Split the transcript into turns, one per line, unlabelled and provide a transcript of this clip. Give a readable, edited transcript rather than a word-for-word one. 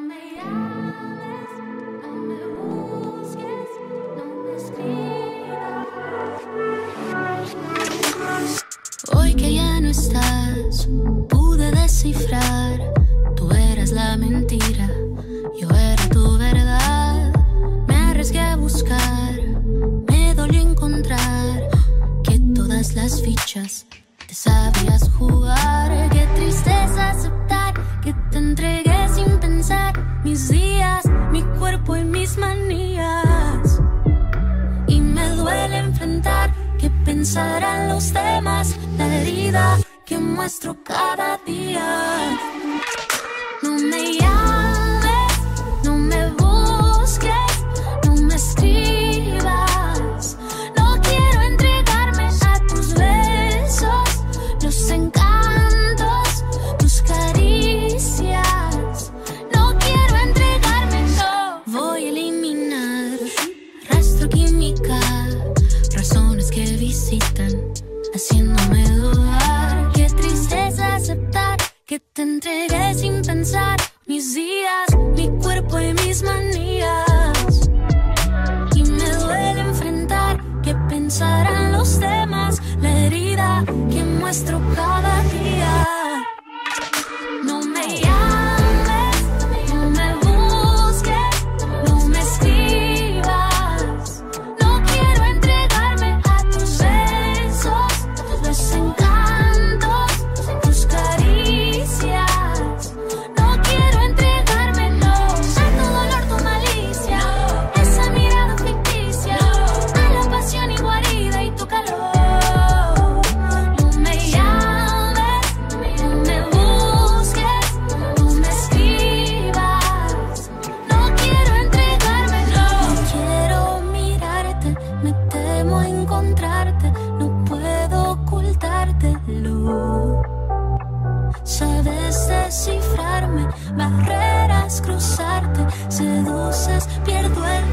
me llames, no me busques, no me escribas. Hoy que ya no estás, pude descifrar. Tú eras la mentira, yo era tu verdad. Me arriesgué a buscar, me dolió encontrar que todas las fichas te sabías jugar. Qué tristeza aceptar que te entregué sin pensar mis días, mi cuerpo y mis manías. Y me duele enfrentar que pensarán los demás, la herida que muestro cada día. No me llames, no me busques, no me escribas. No quiero entregarme a tus besos, los encantos, tus caricias. No quiero entregarme, no. Voy a eliminar rastro química, razones que visitan, haciéndome dudar. Qué tristeza aceptar que te entregué sin pensar mis días, mi cuerpo y mis manías. Y me duele enfrentar que pensarán los demás, la herida que muestro cada día. No me llames, no me busques, no me escribas. No quiero entregarme a tus besos, los encantos, tus caricias. No quiero entregarme, no, a tu dolor, tu malicia, esa mirada ficticia, a la pasión y guarida y tu calor. No me llames, no me busques, no me escribas. No quiero entregarme, no. No quiero mirarte, me temo encontrarte, no puedo ocultártelo. Sabes descifrarme, barreras cruzarte, seduces, pierdo el